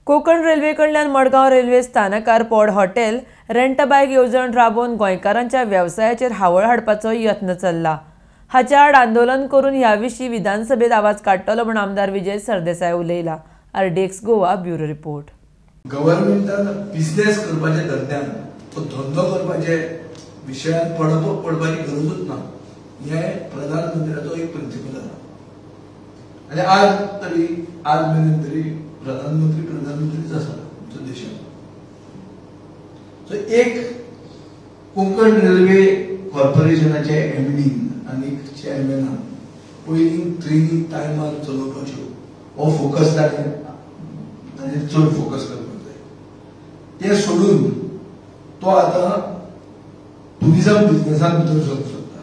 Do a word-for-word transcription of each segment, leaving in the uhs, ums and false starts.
Konkan railway कडल्यान Madgaon railway स्थानकार पोड hotel rent बायक येवजण राबोवन गोंयकारांच्या वेवसायाचेर हावळ हाडपाचो यत्न चल्ला। हाच्या आड आंदोलन करून ह्या विशीं विधानसभेत आवाज काडटलो म्हण आमदार विजय सरदेसाय उलयला। RDX Goa bureau report. गव्हर्नमेंटान बिझनेस करपाचे धंद्यान तो धंदो करपाचे विशयान पडप पडपाची गरजूच ना, हे प्रधानमंत्र्याचो एक प्रिंसिपल आसा। आनी आज तरी आज मेरेन तरी प्रधानमंत्री प्रधानमंत्रीच आसा आमच्या देशात। सो एक कोंकण रेल्वे कॉर्पोरेशनाचे एमडी आनी चेअरमॅनान पयलीं ट्रेनिंग टायमार चलोवपाच्यो हो फोकस ताणें ताजेर चड फोकस करपाक जाय। ते सोडून तो आतां टुरिझम बिझनेसान भितर सरपाक सोदता।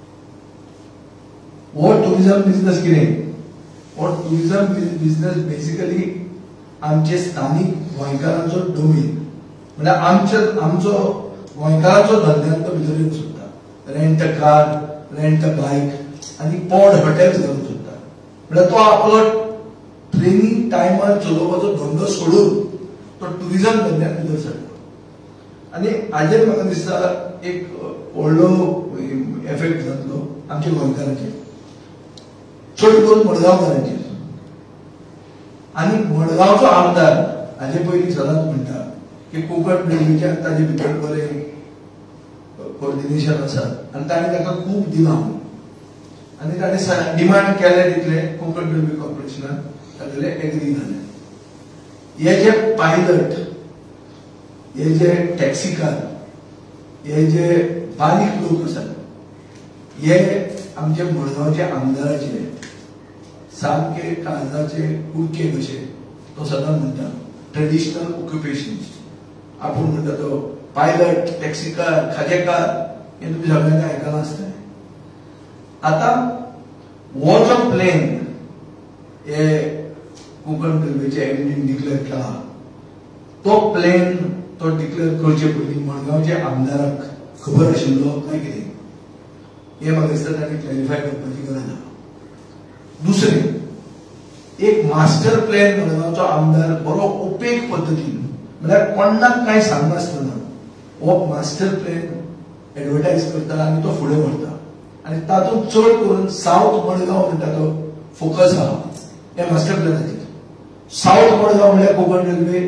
हो टुरिझम बिझनेस कितें? हो टुरिझम बिझनेस बेसिकली आमचे स्थानिक गोंयकारांचो डोमेन, म्हणजे आमचे आमचो गोंयकारांचो धंद्यान तो भितर येवंक सोदता। Rent a car, rent a bike आनी पोड हॉटेल्स घालूंक सोदता। म्हणजे तो आपलो ट्रेनिंग टायमार चलोवपाचो धंदो सोडून तो टुरिझम धंद्यान भितर सरता। आनी हाजेर म्हाका दिसता एक व्हडलो एफेक्ट जातलो आमच्या गोंयकारांचेर, चड करून मडगांवकारांचेर। आनी मडगांवचो आमदार हाजे पयलीं सदांच म्हणटा की कोंकण रेल्वेच्या ताजे भितर बरें कोऑर्डिनेशन आसा आनी ताणें ताका खूब दिलां आनी ताणें डिमांड केले तितले कोंकण रेल्वे कॉर्पोरेशनान तागेले एग्री जाले। हे जे पायलट, हे जे टॅक्सी कार, हे जे बारीक लोक आसात, हे आमचे मडगांवचे आमदाराचे सामके काळजाचे कुडके कशे तो सदां म्हणटा ट्रेडिशनल ऑक्युपेशन्स। आपूण म्हणटा तो पायलट, टॅक्सी कार, खाजेकार हे तुमी सगळ्यांनी आयकलां आसतलें। आतां हो जो प्लॅन हे कोंकण रेल्वेचे एमडीन डिक्लेअर केला, तो प्लॅन तो डिक्लेअर करचे पयलीं मडगांवच्या आमदाराक खबर आशिल्लो काय कितें हे म्हाका दिसता ताणें क्लॅरिफाय करपाची गरज आसा। दुसरें, एक मास्टर प्लॅन मडगांवचो आमदार बरो ओपेक पद्दतीन म्हळ्यार कोणाक कांय सांगनासतना हो मास्टर प्लॅन एडवर्टायज करता आनी तो फुडें व्हरता। आनी तातूंत चड करून साउथ मडगांव म्हणटा तो फोकस आहा ह्या मास्टर प्लॅनाचेर। साउथ मडगांव म्हळ्यार कोंकण रेल्वे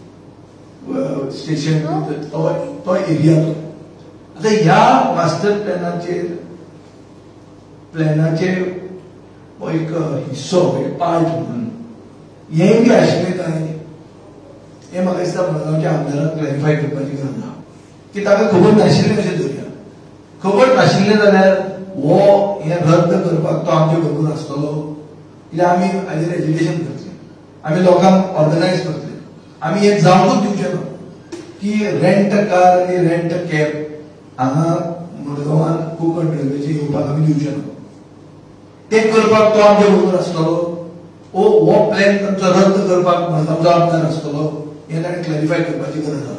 स्टेशन तो तो एरिया तो। आतां ह्या मास्टर प्लॅनाचेर प्लॅनाचे हो एक हिस्सो, एक पार्ट म्हणून हेंय बी आशिल्लें काय हें म्हाका दिसता मडगांवच्या आमदाराक क्लॅरिफाय करपाची गरज आसा की ताका खबर नाशिल्लें कशें धरया। खबर नाशिल्लें जाल्यार हो हें रद्द करपाक तो आमचे बरोबर आसतलो, कित्याक आमी हाजेर एज्युकेशन करतले, आमी लोकांक ऑर्गनायज करतले। आमी हें जावंकूच दिवचें ना की रेंट अ कार आनी रेंट अ कॅब हांगा मडगांवान कोंकण रेल्वेचे येवपाक आमी दिवचे ना। ते करपाक तो आमचे बरोबर आसतलो, ओ हो प्लॅन तांचो रद्द करपाक मडगांवचो आमदार आसतलो, हें ताणें क्लॅरिफाय करपाची गरज आसा।